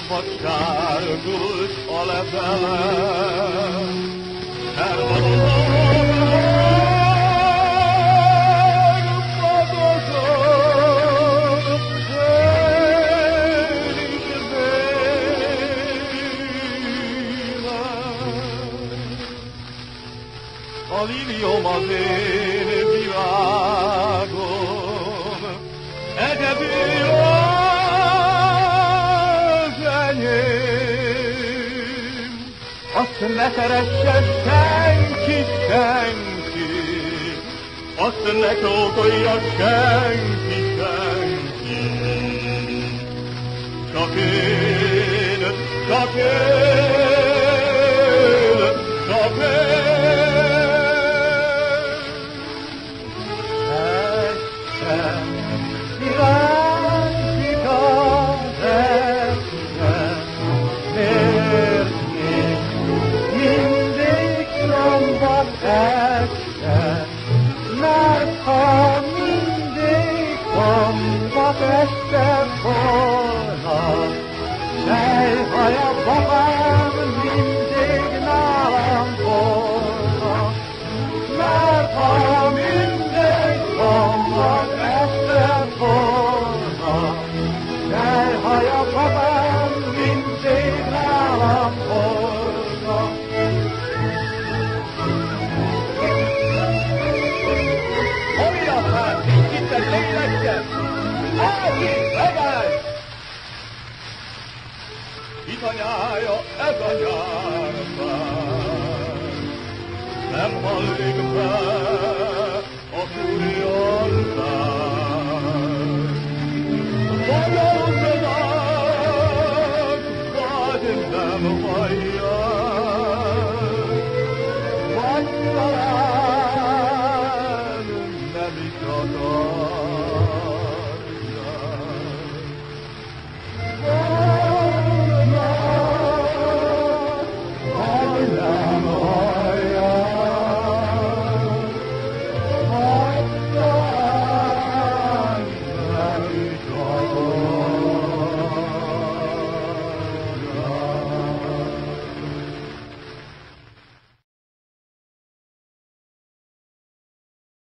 Vacsárgult a levelem, elvadozom, padozom, én is vélem. A liliom az én világom, egyedül azt ne szeresse senki, senki, azt ne csókolja senki, senki. Csak én, csak én, csak én. Estem, világít az estem, mert ha mindig szombat este volna, fejhaja babám mindig nálam volna. Mert ha mindig szombat este volna, fejhaja babám mindig nálam volna. Itt a nyája, ez a nyárfáj, nem hallik be a fúriantál.